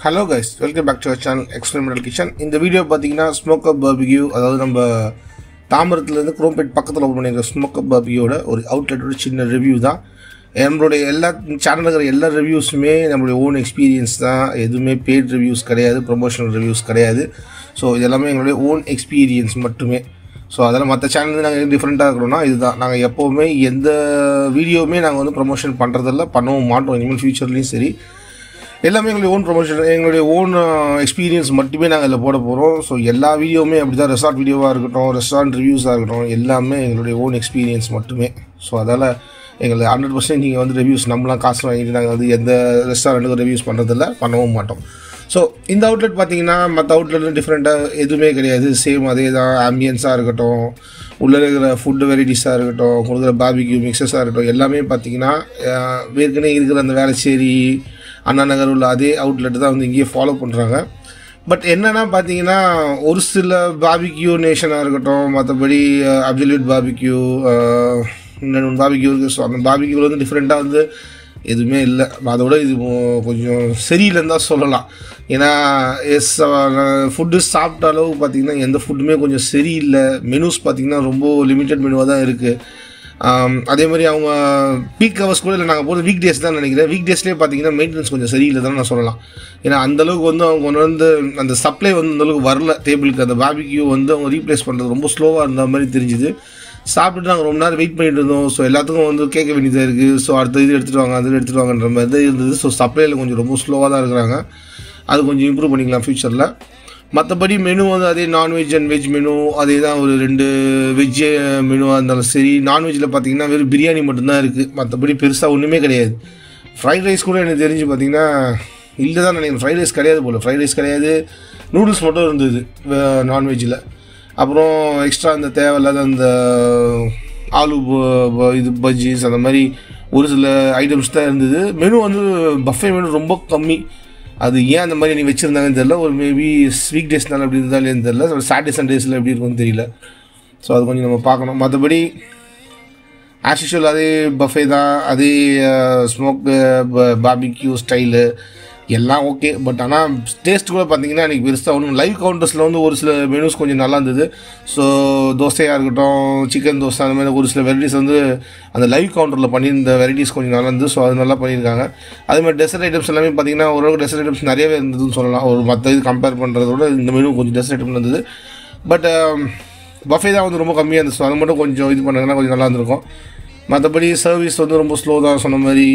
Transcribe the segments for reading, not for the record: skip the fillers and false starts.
Hello guys, welcome back to our channel Experimental Kitchen. In the video பாத்தீங்கன்னா Smoke Hub Barbeque, அதாவது நம்ம தாம்பரத்துல இருந்து குரோம்பேட் பக்கத்துல ஓபன் பண்ணிருக்க Smoke Hub Barbequeயோட ஒரு அவுட்லெட்டோட சின்ன ரிவ்யூ தான். நம்மளுடைய எல்லா சேனல்ல இருக்கிற எல்லா ரிவ்யூஸுமே நம்மளுடைய ஓன் எக்ஸ்பீரியன்ஸ் தான். எதுவுமே பெய்ட் ரிவ்யூஸ் கிடையாது, ப்ரொமோஷனல் ரிவ்யூஸ் கிடையாது. ஸோ இதெல்லாமே எங்களுடைய ஓன் எக்ஸ்பீரியன்ஸ் மட்டுமே. ஸோ அதெல்லாம் மற்ற சேனல் நாங்கள் டிஃப்ரெண்ட்டாக இருக்கிறோம்னா இதுதான். நாங்கள் எப்போவுமே எந்த வீடியோவுமே நாங்கள் வந்து ப்ரொமோஷன் பண்ணுறதில்ல, பண்ணவும் மாட்டோம். இனிமேல் ஃபியூச்சர்லேயும் சரி, எல்லாமே எங்களுடைய ஓன் ப்ரொமோஷன், எங்களுடைய ஓன் எக்ஸ்பீரியன்ஸ் மட்டுமே நாங்கள் இதில் போட போகிறோம். ஸோ எல்லா வீடியோவுமே அப்படி தான். ரெசார்ட் வீடியோவாக இருக்கட்டும், ரெஸ்டாரண்ட் ரிவ்யூஸாக இருக்கட்டும், எல்லாமே எங்களுடைய ஓன் எக்ஸ்பீரியன்ஸ் மட்டுமே. ஸோ அதால் எங்களுக்கு 100% நீங்கள் வந்து ரிவ்யூஸ் நம்மளாம் காசு வாங்கிட்டு நாங்கள் வந்து எந்த ரெஸ்டாரண்ட்டுக்கும் ரிவ்யூஸ் பண்ணுறதில்ல, பண்ணவும் மாட்டோம். ஸோ இந்த அவுட்லெட் பார்த்தீங்கன்னா மற்ற அவுட்லெட்டில் டிஃப்ரெண்ட்டாக எதுவுமே கிடையாது. சேம் அதே தான். ஆம்பியன்ஸாக இருக்கட்டும், உள்ளே இருக்கிற ஃபுட்டு வெரைட்டிஸாக இருக்கட்டும், கொடுக்குற பார்பிக்யூ மிக்சஸாக இருக்கட்டும், எல்லாமே பார்த்தீங்கன்னா ஏற்கனவே இருக்கிற அந்த வேளச்சேரி அண்ணா நகர் உள்ள அதே அவுட்லெட் தான் வந்து இங்கேயே ஃபாலோ பண்ணுறாங்க. பட் என்னென்னா பார்த்தீங்கன்னா ஒரு சில பார்பிக்யூ நேஷனாக இருக்கட்டும், மற்றபடி அப்சல்யூட் பார்பிக்யூ, இன்னொன்று பார்பிக்யூ இருக்குது. ஸோ அந்த பார்பிக்யூவில் வந்து டிஃப்ரெண்ட்டாக வந்து எதுவுமே இல்லை. அதோட இது கொஞ்சம் சரியில்லைன்னு தான் சொல்லலாம். ஏன்னா ஃபுட்டு சாப்பிட்ட அளவுக்கு பார்த்திங்கன்னா எந்த ஃபுட்டுமே கொஞ்சம் சரியில்லை. மெனூஸ் பார்த்திங்கன்னா ரொம்ப லிமிட்டட் மெனுவாக தான் இருக்குது. அதே மாதிரி அவங்க பீக் ஹவர்ஸ் கூட இல்லை, நாங்கள் போகிறது வீக் டேஸ் தான் நினைக்கிறேன். வீக் டேஸ்லேயே பார்த்தீங்கன்னா மெயின்டெனன்ஸ் கொஞ்சம் சரியில்லை தான் நான் சொல்லலாம். ஏன்னா அந்தளவுக்கு வந்து அவங்க வந்து அந்த சப்ளை வந்து அந்தளவுக்கு வரல டேபிளுக்கு. அந்த பார்பிக்யூ வந்து அவங்க ரீப்ளேஸ் பண்ணுறது ரொம்ப ஸ்லோவாக இருந்த மாதிரி தெரிஞ்சுது. சாப்பிட்டுட்டு நாங்கள் ரொம்ப நேரம் வெயிட் பண்ணிட்டு இருந்தோம். ஸோ எல்லாத்துக்கும் வந்து கேட்க வேண்டியதாக இருக்குது. ஸோ அடுத்த இது எடுத்துகிட்டு வாங்க, அது எடுத்துகிட்டு வாங்கன்ற மாதிரி தான் இருந்தது. ஸோ சப்ளையில் கொஞ்சம் ரொம்ப ஸ்லோவாக தான் இருக்கிறாங்க. அது கொஞ்சம் இம்ப்ரூவ் பண்ணிக்கலாம் ஃப்யூச்சரில். மற்றபடி மெனு வந்து அதே நான்வெஜ் அண்ட் வெஜ் மெனு அதே தான். ஒரு 2 வெஜ் மெனுவாக இருந்தாலும் சரி. நான்வெஜ்ஜில் பார்த்தீங்கன்னா வெறும் பிரியாணி மட்டும்தான் இருக்குது, மற்றபடி பெருசாக ஒன்றுமே கிடையாது. ஃப்ரைட் ரைஸ் கூட எனக்கு தெரிஞ்சு பார்த்தீங்கன்னா இல்லை தான் நினைக்கிறேன். ஃப்ரைட் ரைஸ் கிடையாது போல். ஃப்ரைட் ரைஸ் கிடையாது, நூடுல்ஸ் மட்டும் இருந்தது நான்வெஜ்ஜில். அப்புறம் எக்ஸ்ட்ரா அந்த தேவையில்லாத அந்த ஆலு இது பஜ்ஜிஸ் அந்த மாதிரி ஒரு சில ஐட்டம்ஸ் தான் இருந்தது. மெனு வந்து பஃபே மெனு ரொம்ப கம்மி. அது ஏன் அந்த மாதிரி நீ வச்சுருந்தாங்கன்னு தெரியல. ஒரு மேபி வீக் டேஸ்னால எப்படி இருந்தாலும் தெரியல. சாட்டர்டே சண்டேஸில் எப்படி இருக்குன்னு தெரியல. ஸோ அது கொஞ்சம் நம்ம பார்க்கணும். மற்றபடி ஆஸ் யூஷுவல் அதே பஃபே தான், அதே ஸ்மோக் பார்பிக்யூ ஸ்டைலு எல்லாம் ஓகே. பட் ஆனால் டேஸ்ட் கூட பார்த்தீங்கன்னா எனக்கு பெருசாக ஒன்றும். லைவ் கவுண்டர்ஸில் வந்து ஒரு சில மெனூஸ் கொஞ்சம் நல்லா இருந்தது. ஸோ தோசையாக இருக்கட்டும், சிக்கன் தோசை, அந்த மாதிரி ஒரு சில வெரைட்டிஸ் வந்து அந்த லைவ் கவுண்டரில் பண்ணியிருந்த வெரைட்டிஸ் கொஞ்சம் நல்லா இருந்தது. ஸோ அது நல்லா பண்ணியிருக்காங்க. அதேமாதிரி டெசர்ட் ஐட்டம்ஸ் எல்லாமே பார்த்தீங்கன்னா ஓரளவுக்கு டெசர்ட் ஐட்டம்ஸ் நிறையவே இருந்ததுன்னு சொல்லலாம். ஒரு மற்ற இது கம்பேர் பண்ணுறதோட இந்த மெனு கொஞ்சம் டெசர்ட் ஐட்டம் இருந்தது. பட் பஃபே தான் வந்து ரொம்ப கம்மியாக இருந்துச்சு. ஸோ அதை மட்டும் கொஞ்சம் இது பண்ணாங்கன்னா கொஞ்சம் நல்லா இருந்திருக்கும். மற்றபடி சர்வீஸ் வந்து ரொம்ப ஸ்லோ தான் சொன்ன மாதிரி.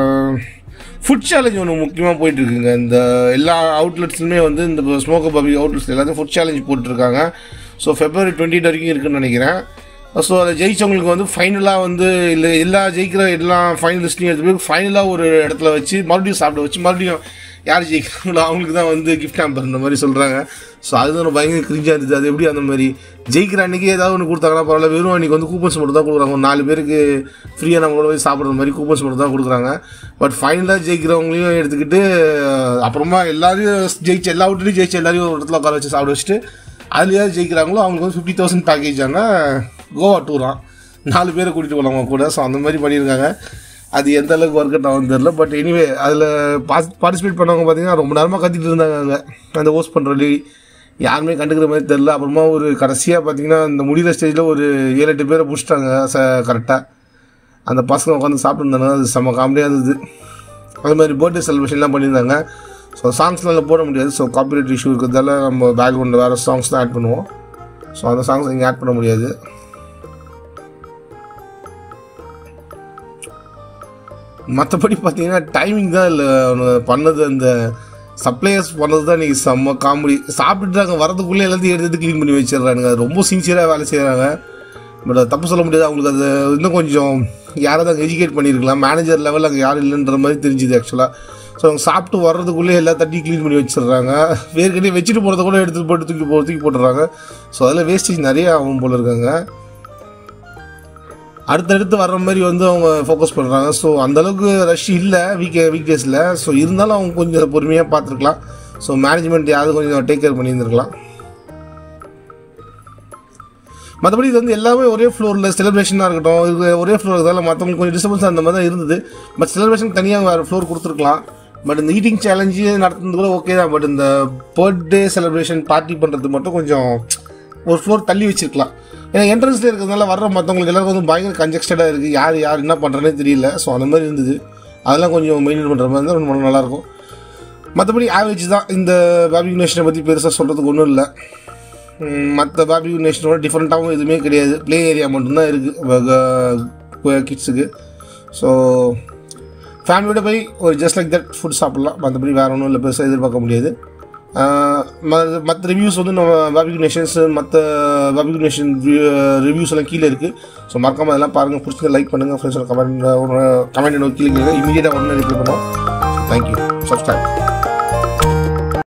ஃபுட் சேலஞ்ச் ஒன்று முக்கியமாக போயிட்டுருக்குங்க. இந்த எல்லா அவுட்லெட்ஸுமே வந்து இந்த ஸ்மோக் ஹப் பார்பிக்யூ அவுட்லெட்ஸ் எல்லாத்தையும் ஃபுட் சேலஞ்ச் போட்டுருக்காங்க. ஸோ February 20 வரைக்கும் இருக்குதுன்னு நினைக்கிறேன். ஸோ அதை ஜெயிச்சவங்களுக்கு வந்து ஃபைனலாக வந்து இல்லை எல்லா ஜெயிக்கிற எல்லா ஃபைனலிஸ்ட்லையும் எடுத்து போய் ஃபைனலாக ஒரு இடத்துல வச்சு மறுபடியும் சாப்பிட வச்சு மறுபடியும் யார் ஜெயிக்கிறாங்களோ அவங்களுக்கு தான் வந்து கிஃப்ட் ஹேம்பர் இந்த மாதிரி சொல்கிறாங்க. ஸோ அதுதான் ஒரு பயங்கர கிரிஞ்சாக இருந்தது. அது எப்படி அந்த மாதிரி ஜெயிக்கிற அன்றைக்கி ஏதாவது ஒன்று கொடுத்தாங்கன்னா பரவாயில்ல. வெறும் அன்றைக்கி வந்து கூப்பன்ஸ் மட்டும் தான் கொடுக்குறாங்க. ஒரு 4 பேருக்கு ஃப்ரீயாக நம்மளோட போய் சாப்பிட்ற மாதிரி கூப்பன்ஸ் மட்டும் தான் கொடுக்குறாங்க. பட் ஃபைனலாக ஜெயிக்கிறவங்களையும் எடுத்துக்கிட்டு அப்புறமா எல்லாரையும் ஜெயிச்சு எல்லா அவுட்லையும் ஜெயிச்சு எல்லாரையும் ஒரு இடத்துல உட்கார வச்சு சாப்பிட வச்சுட்டு அதுலேயாவது ஜெயிக்கிறாங்களோ அவங்களுக்கு வந்து 50,000 பேக்கேஜ் ஆனால் கோவா டூரான் 4 பேரை கூட்டிகிட்டு போகலாமா கூட. ஸோ அந்த மாதிரி பண்ணியிருக்காங்க. அது எந்த அளவுக்கு ஒர்க் அவுட் ஆகும் தெரில. பட் எனிவே அதில் பார்ட்டிசிபேட் பண்ணவங்க பார்த்தீங்கன்னா ரொம்ப நேரமாக கத்திட்டு இருந்தாங்க. அந்த ஹோஸ்ட் பண்ணுற லேடி யாருமே கண்டுக்கிற மாதிரி தெரில. அப்புறமா ஒரு கடைசியாக பார்த்தீங்கன்னா இந்த முடிகிற ஸ்டேஜில் ஒரு 7-8 பேரை பிடிச்சிட்டாங்க கரெக்டாக. அந்த பசங்க உட்காந்து சாப்பிட்டுருந்தாங்க. அது செம்ம காமெடியாக இருந்தது. அது மாதிரி பர்த்டே செலிப்ரேஷன்லாம் பண்ணியிருந்தாங்க. ஸோ சாங்ஸ்லாம் போட முடியாது. ஸோ காப்பிரைட் இஷ்யூ இருக்கிறதால நம்ம பேக்ரவுண்டில் வேறு சாங்ஸ் தான் ஆட் பண்ணுவோம். ஸோ அந்த சாங்ஸ் இங்கே ஆட் பண்ண முடியாது. மற்றபடி பார்த்தீங்கன்னா டைமிங் தான் இல்லை பண்ணது. அந்த சப்ளையர்ஸ் பண்ணது தான் இன்றைக்கி செம்ம காமெடி. சாப்பிட்டுட்டாங்க, வரதுக்குள்ளே எல்லாத்தையும் எடுத்து க்ளீன் பண்ணி வச்சிடுறாங்க. அது ரொம்ப சின்சியராக வேலை செய்கிறாங்க. பட் அது தப்பு சொல்ல முடியாது. அவங்களுக்கு அது இன்னும் கொஞ்சம் யாராவது அங்கே எஜுகேட் பண்ணியிருக்கலாம். மேனேஜர் லெவலில் அங்கே யாரும் இல்லைன்ற மாதிரி தெரிஞ்சுது ஆக்சுவலாக. ஸோ அவங்க சாப்பிட்டு வர்றதுக்குள்ளே எல்லா தட்டியும் க்ளீன் பண்ணி வச்சிடுறாங்க. வேர்க்கனே வச்சுட்டு போகிறத கூட எடுத்துகிட்டு போட்டு தூக்கி போட்டுடுறாங்க. ஸோ அதில் வேஸ்டேஜ் நிறைய ஆகும் போல் இருக்காங்க. அடுத்தடுத்து வர்ற மாதிரி வந்து அவங்க ஃபோக்கஸ் பண்ணுறாங்க. ஸோ அந்தளவுக்கு ரஷ் இல்லை வீக் டேஸில். ஸோ இருந்தாலும் அவங்க கொஞ்சம் பொறுமையாக பார்த்துருக்கலாம். ஸோ மேனேஜ்மெண்ட் யாரும் கொஞ்சம் டேக் கேர் பண்ணியிருந்துருக்கலாம். மற்றபடி இது வந்து எல்லாமே ஒரே ஃப்ளோரில் செலிப்ரேஷனாக இருக்கட்டும், இது ஒரே ஃப்ளோர் இருக்கிறதால மற்றவங்களுக்கு கொஞ்சம் டிஸ்டர்பன்ஸ் அந்த மாதிரி தான் இருந்தது. பட் செலிப்ரேஷன் தனியாக வேறு ஃப்ளோர் கொடுத்துருக்கலாம். பட் இந்த ஈட்டிங் சேலஞ்சு நடத்துறது கூட ஓகே தான். பட் இந்த பர்த்டே செலிப்ரேஷன் பார்ட்டி பண்ணுறது மட்டும் கொஞ்சம் ஒரு ஃப்ளோர் தள்ளி வச்சுருக்கலாம். ஏன்னா என்ட்ரன்ஸில் இருக்கிறதுனால வர்ற மற்றவங்களுக்கு எல்லாருக்கும் வந்து பயங்கர கன்ஜெக்ஸ்டடாக இருக்குது. யார் என்ன பண்ணுறேன்னே தெரியல. ஸோ அந்த மாதிரி இருந்தது. அதெல்லாம் கொஞ்சம் மெயின்டைன் பண்ணுற மாதிரி இருந்தால் ரொம்ப நல்லாயிருக்கும். மற்றபடி ஆவரேஜ் தான். இந்த பார்பிக்யூ நேஷனை பற்றி பெருசாக சொல்கிறதுக்கு ஒன்றும் இல்லை. மற்ற பார்பிக்யூ நேஷனோட டிஃப்ரெண்ட்டாகவும் எதுவுமே கிடையாது. ப்ளே ஏரியா மட்டும்தான் இருக்குது கிட்ஸுக்கு. ஸோ ஃபேமிலியோட போய் ஒரு ஜஸ்ட் லைக் தட் ஃபுட் சாப்பிட்லாம். மற்றபடி வேறு ஒன்றும் இல்லை, பெருசாக எதிர்பார்க்க முடியாது. மற்ற ரிவ்யூஸ் வந்து நம்ம பார்பிக்யூ நேஷன்ஸ் மற்ற பார்பிக்யூ நேஷன் ரிவ்யூஸ் எல்லாம் கீழே இருக்குது. ஸோ மறக்காமல் அதெல்லாம் பாருங்கள். பிடிச்சதை லைக் பண்ணுங்கள். ஃப்ரெண்ட்ஸோட கமெண்ட் கீழே இமீடியட்டாக உடனே ரிப்ளை பண்ணுவோம். தேங்க்யூ. சப்ஸ்கிரைப்.